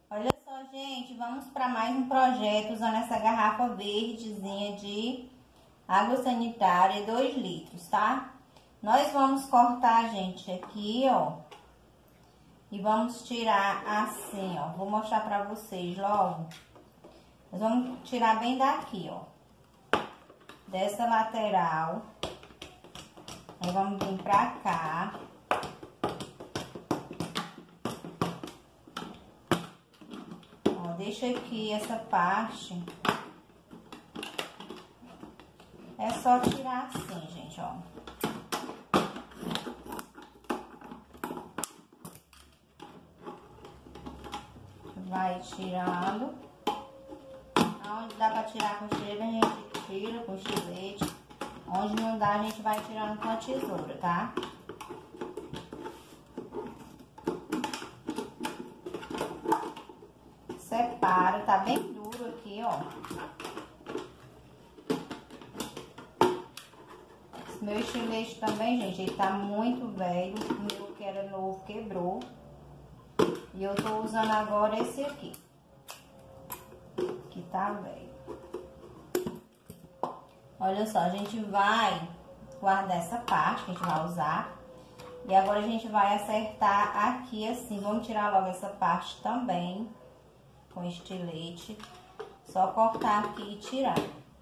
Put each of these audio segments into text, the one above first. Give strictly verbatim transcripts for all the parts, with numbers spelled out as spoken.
Olha só, gente, vamos para mais um projeto usando essa garrafa verdezinha de água sanitária, dois litros, tá? Nós vamos cortar, gente, aqui, ó, e vamos tirar assim, ó. Vou mostrar para vocês logo. Nós vamos tirar bem daqui, ó, dessa lateral. Aí vamos vir pra cá. Ó, deixa aqui essa parte. É só tirar assim, gente, ó. Vai tirando. Aonde dá pra tirar com estilete, a gente tira com estilete. Onde não dá, a gente vai tirando com a tesoura, tá? Separa, tá bem duro aqui, ó. Esse meu estilete também, gente, ele tá muito velho. O meu que era novo quebrou. E eu tô usando agora esse aqui, que tá velho. Olha só, a gente vai guardar essa parte que a gente vai usar. E agora a gente vai acertar aqui assim. Vamos tirar logo essa parte também com estilete. Só cortar aqui e tirar.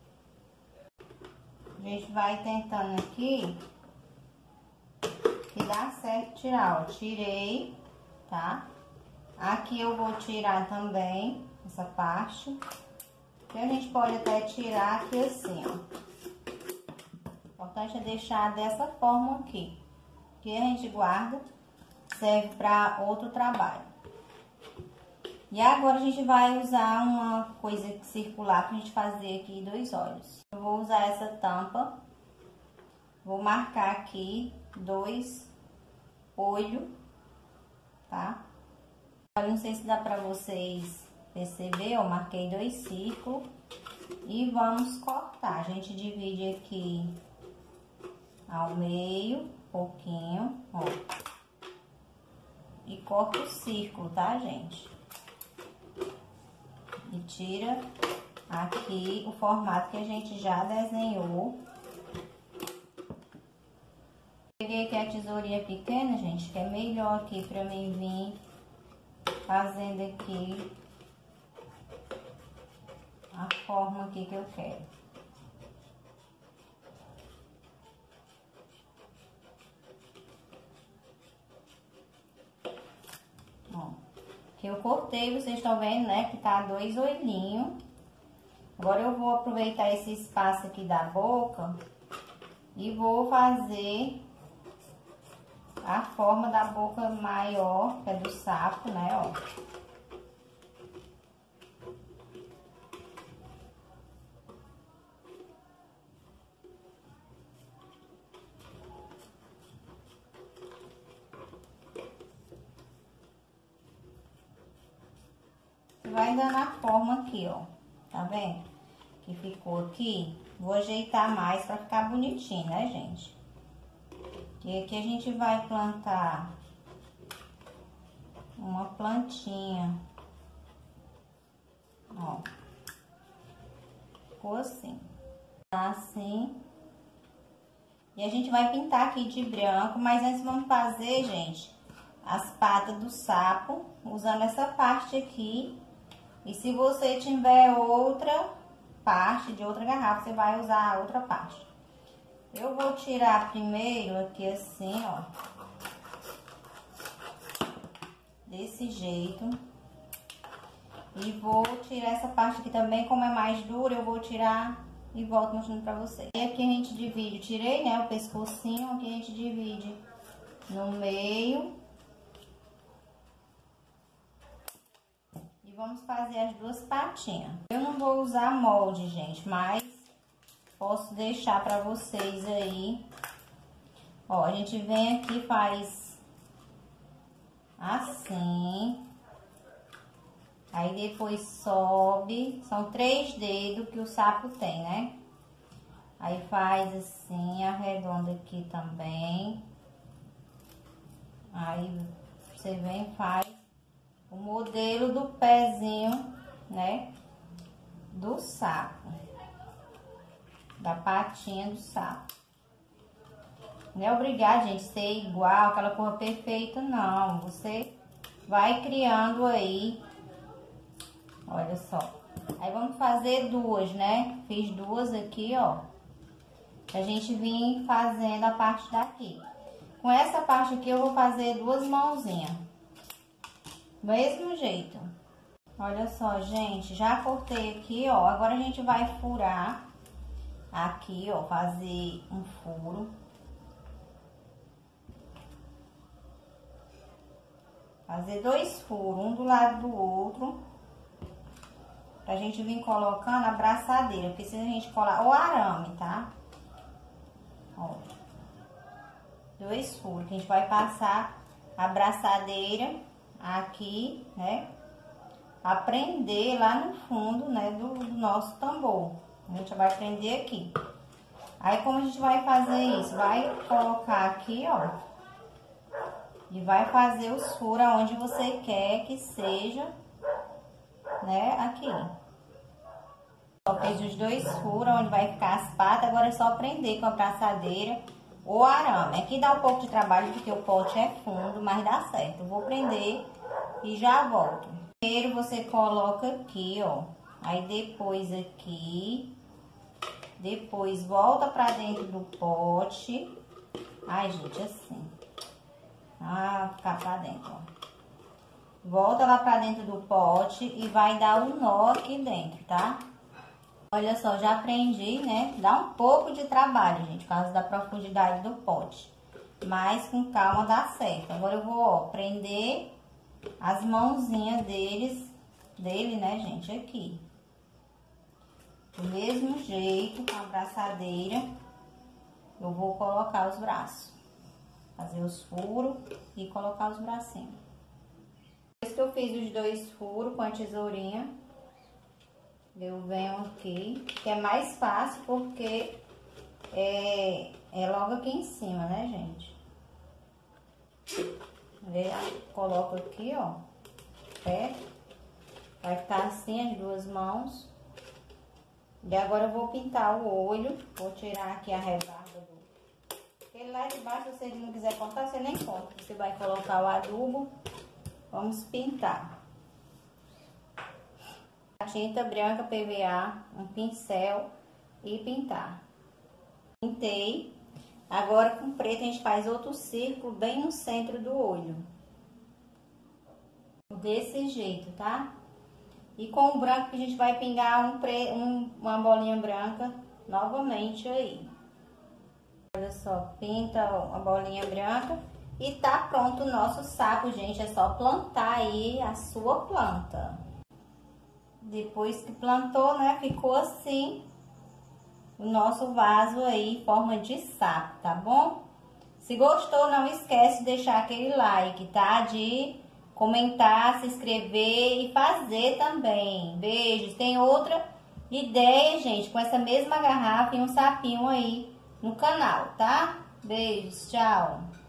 A gente vai tentando aqui que dá certo tirar, ó. Tirei, tá? Aqui eu vou tirar também essa parte. E a gente pode até tirar aqui assim, ó. O importante é deixar dessa forma aqui. Que a gente guarda, serve para outro trabalho. E agora a gente vai usar uma coisa circular pra gente fazer aqui dois olhos. Eu vou usar essa tampa. Vou marcar aqui dois olhos, tá? Eu não sei se dá pra vocês perceber, eu marquei dois círculos. E vamos cortar. A gente divide aqui ao meio, pouquinho, ó. E corta o círculo, tá, gente? E tira aqui o formato que a gente já desenhou. Peguei aqui a tesourinha pequena, gente, que é melhor aqui pra mim vir fazendo aqui a forma aqui que eu quero. Ó, que eu cortei, vocês estão vendo, né, que tá dois olhinhos. Agora eu vou aproveitar esse espaço aqui da boca e vou fazer a forma da boca maior, que é do sapo, né, ó. Vai dando a forma aqui, ó, tá vendo? Que ficou aqui. Vou ajeitar mais pra ficar bonitinho, né, gente? E aqui a gente vai plantar uma plantinha, ó. Ficou assim, tá assim. E a gente vai pintar aqui de branco, mas antes vamos fazer, gente, as patas do sapo, usando essa parte aqui. E se você tiver outra parte de outra garrafa, você vai usar a outra parte. Eu vou tirar primeiro aqui assim, ó. Desse jeito. E vou tirar essa parte aqui também, como é mais dura, eu vou tirar e volto mostrando pra vocês. E aqui a gente divide, tirei, né, o pescocinho, aqui a gente divide no meio. Vamos fazer as duas patinhas. Eu não vou usar molde, gente, mas posso deixar pra vocês aí. Ó, a gente vem aqui e faz assim. Aí depois sobe. São três dedos que o sapo tem, né? Aí faz assim, arredonda aqui também. Aí você vem e faz o modelo do pezinho, né, do sapo, da patinha do sapo. Não é obrigado, gente, ser igual, aquela cor perfeita, não. Você vai criando aí, olha só. Aí vamos fazer duas, né? Fiz duas aqui, ó, pra gente vir fazendo a parte daqui. Com essa parte aqui eu vou fazer duas mãozinhas, mesmo jeito. Olha só, gente, já cortei aqui, ó. Agora a gente vai furar aqui, ó, fazer um furo. Fazer dois furos, um do lado do outro, pra gente vir colocando a braçadeira, porque se a gente colar o arame, tá? Ó, dois furos, que a gente vai passar a braçadeira aqui, né? A prender lá no fundo, né, do, do nosso tambor. A gente vai prender aqui. Aí, como a gente vai fazer isso? Vai colocar aqui, ó, e vai fazer os furos onde você quer que seja, né, aqui. Ó, fez os dois furos onde vai ficar as patas, agora é só prender com a braçadeira o arame. Aqui dá um pouco de trabalho porque o pote é fundo, mas dá certo. Eu vou prender e já volto. Primeiro você coloca aqui, ó, aí depois aqui, depois volta pra dentro do pote. Ai, gente, assim. Ah, ficar pra dentro, ó. Volta lá pra dentro do pote e vai dar um nó aqui dentro, tá? Olha só, já prendi, né? Dá um pouco de trabalho, gente, por causa da profundidade do pote. Mas com calma dá certo. Agora eu vou, ó, prender as mãozinhas deles, dele, né, gente, aqui. Do mesmo jeito, com a braçadeira, eu vou colocar os braços. Fazer os furos e colocar os bracinhos. Depois que eu fiz os dois furos com a tesourinha, eu venho aqui, que é mais fácil porque é, é logo aqui em cima, né, gente? Eu coloco aqui, ó, perto. Vai ficar assim as duas mãos. E agora eu vou pintar o olho. Vou tirar aqui a rebarba do... Aquele lá de baixo, se você não quiser cortar, você nem corta. Você vai colocar o adubo. Vamos pintar. A tinta branca P V A, um pincel e pintar. Pintei. Agora com preto a gente faz outro círculo bem no centro do olho. Desse jeito, tá? E com o branco que a gente vai pingar um pre... um, uma bolinha branca novamente aí. Olha só, pinta a bolinha branca e tá pronto o nosso sapo, gente. É só plantar aí a sua planta. Depois que plantou, né, ficou assim o nosso vaso aí em forma de sapo, tá bom? Se gostou, não esquece de deixar aquele like, tá? De comentar, se inscrever e fazer também. Beijos. Tem outra ideia, gente, com essa mesma garrafa e um sapinho aí no canal, tá? Beijos, tchau.